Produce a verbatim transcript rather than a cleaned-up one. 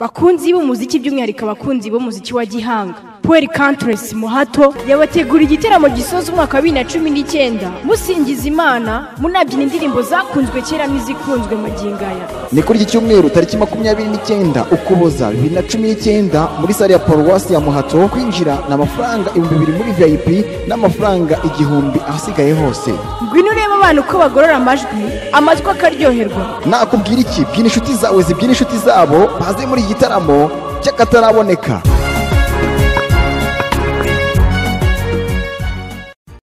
bakunzi b'umuziki by'umwihariko abakunzi b'umuziki wa Gihanga. Pueri Cantres Muhato yabategura igiteramo gisoza umwaka wa bibiri na cumi n'icyenda musingiza Imana munabyina indirimbo zakunzwe kera n'izikunzwe magingaya. Ni kuri iki cyumweru tariki makumyabiri n'icyenda Ukuboza bibiri na cumi n'icyenda muri sale ya Paruwasi ya Muhato. Kwinjira n'amafaranga ibihumbi bibiri muri V I P n'amafaranga igihumbi ahasigaye hose. Ngwino ureba abantu uko bagorora amajwi amajwi akaryoherwa. Nakubwira iki? Bwira inshuti zawe zibyina inshuti zabo baze muri iki gitaramo cy'akataraboneka.